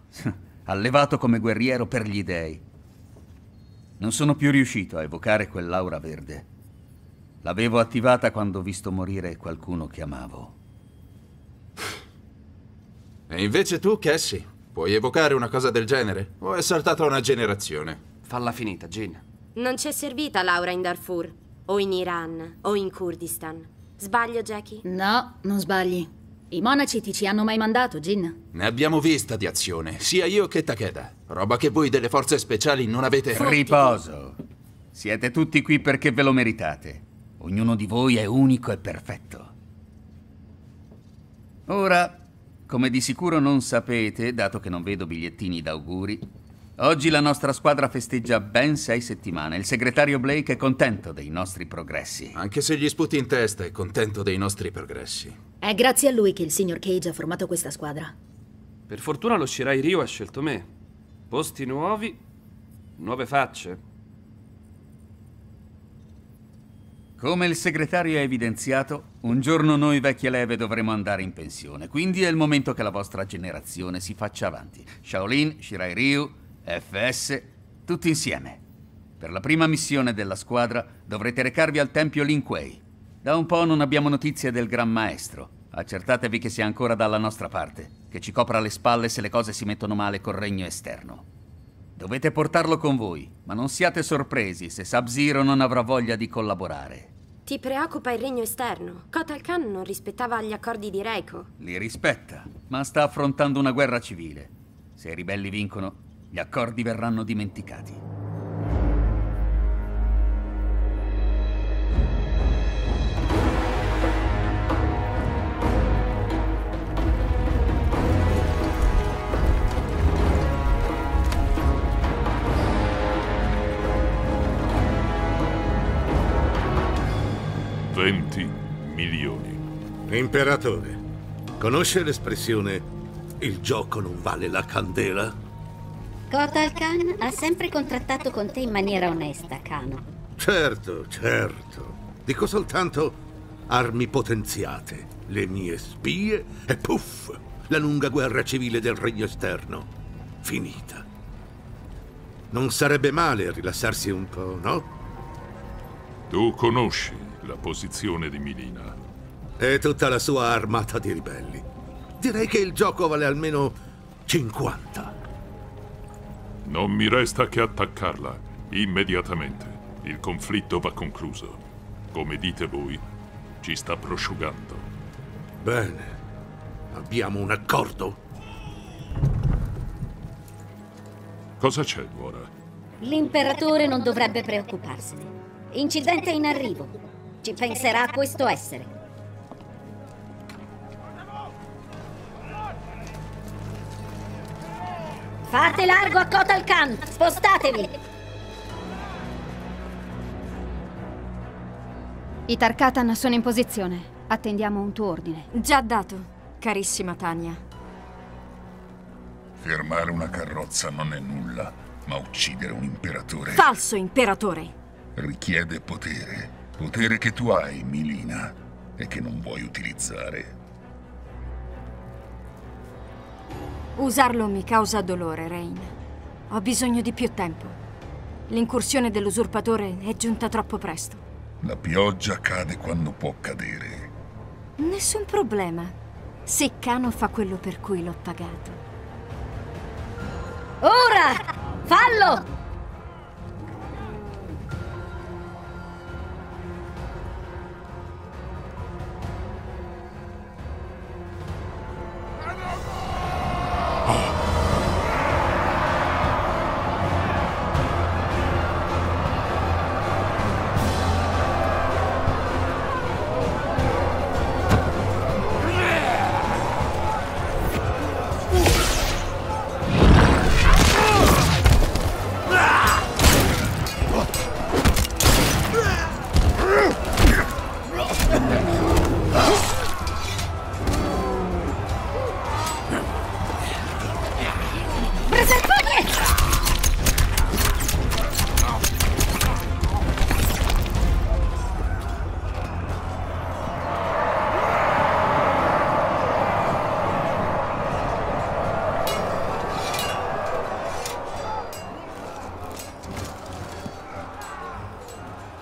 allevato come guerriero per gli dei. Non sono più riuscito a evocare quell'aura verde. L'avevo attivata quando ho visto morire qualcuno che amavo. E invece tu, Cassie, puoi evocare una cosa del genere? O è saltata una generazione? Falla finita, Jin. Non c'è servita l'aura in Darfur, o in Iran, o in Kurdistan. Sbaglio, Jackie? No, non sbagli. I monaci ti ci hanno mai mandato, Jin? Ne abbiamo vista di azione, sia io che Takeda. Roba che voi delle forze speciali non avete... Riposo. Siete tutti qui perché ve lo meritate. Ognuno di voi è unico e perfetto. Ora, come di sicuro non sapete, dato che non vedo bigliettini d'auguri, oggi la nostra squadra festeggia ben 6 settimane. Il segretario Blake è contento dei nostri progressi. Anche se gli sputi in testa, è contento dei nostri progressi. È grazie a lui che il signor Cage ha formato questa squadra. Per fortuna lo Shirai Ryu ha scelto me. Posti nuovi, nuove facce. Come il segretario ha evidenziato, un giorno noi vecchie leve dovremo andare in pensione, quindi è il momento che la vostra generazione si faccia avanti. Shaolin, Shirai Ryu, FS, tutti insieme. Per la prima missione della squadra dovrete recarvi al tempio Lin Kuei. Da un po' non abbiamo notizie del Gran Maestro. Accertatevi che sia ancora dalla nostra parte, che ci copra le spalle se le cose si mettono male col regno esterno. Dovete portarlo con voi, ma non siate sorpresi se Sub-Zero non avrà voglia di collaborare. Ti preoccupa il regno esterno? Kotal Khan non rispettava gli accordi di Reiko. Li rispetta, ma sta affrontando una guerra civile. Se i ribelli vincono, gli accordi verranno dimenticati. milioni. Imperatore, conosce l'espressione "il gioco non vale la candela"? Kotal Khan ha sempre contrattato con te in maniera onesta, Kano. Certo, certo. Dico soltanto armi potenziate, le mie spie e puff, la lunga guerra civile del regno esterno. Finita. Non sarebbe male rilassarsi un po', no? Tu conosci la posizione di Mileena. E tutta la sua armata di ribelli. Direi che il gioco vale almeno 50. Non mi resta che attaccarla immediatamente. Il conflitto va concluso. Come dite voi, ci sta prosciugando. Bene. Abbiamo un accordo? Cosa c'è ora? L'imperatore non dovrebbe preoccuparsene. Incidente in arrivo. Ci penserà questo essere. Fate largo a Kotal Khan! Spostatevi! I Tarkatan sono in posizione. Attendiamo un tuo ordine. Già dato, carissima Tanya. Fermare una carrozza non è nulla, ma uccidere un imperatore... Falso imperatore! Richiede potere. Potere che tu hai, Mileena, e che non vuoi utilizzare. Usarlo mi causa dolore, Rain. Ho bisogno di più tempo. L'incursione dell'usurpatore è giunta troppo presto. La pioggia cade quando può cadere. Nessun problema. Se Kano fa quello per cui l'ho pagato. Ora! Fallo!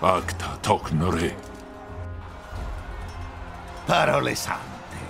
Acta Tocnore. Parole sante.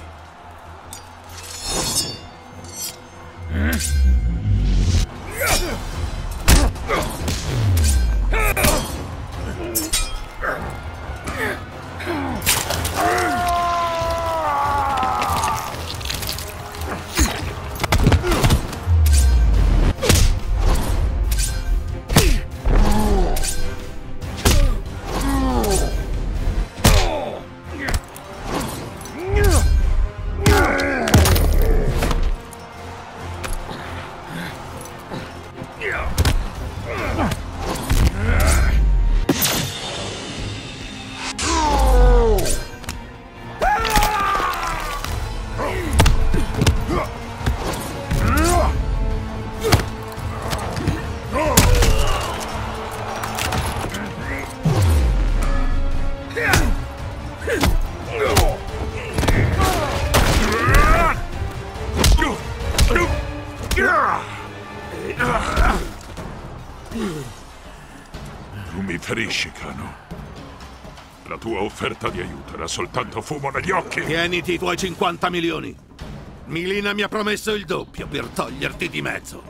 Tu mi ferisci, Kano. La tua offerta di aiuto era soltanto fumo negli occhi. Tieniti i tuoi 50 milioni. Milina mi ha promesso il doppio per toglierti di mezzo.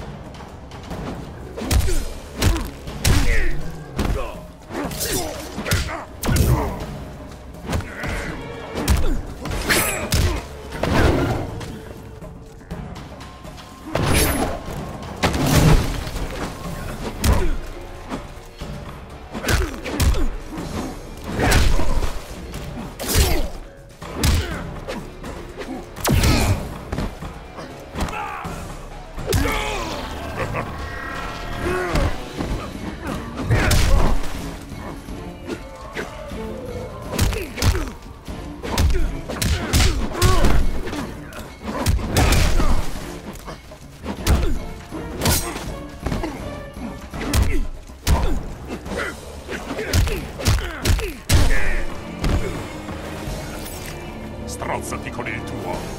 Strozzati con il tuo.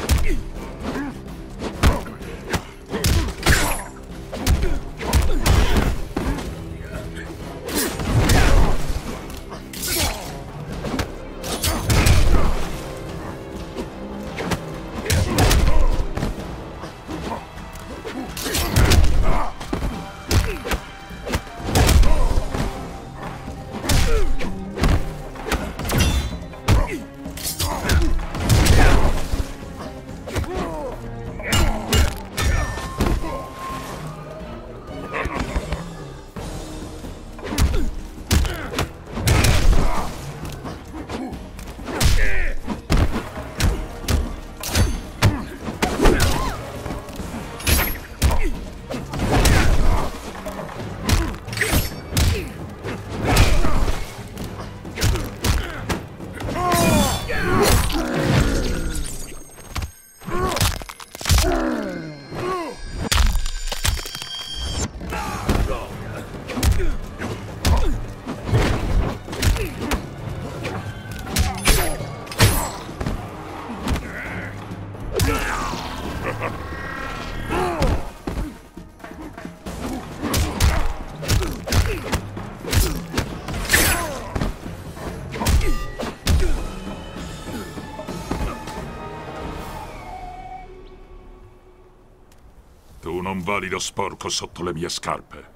Tu non vali lo sporco sotto le mie scarpe.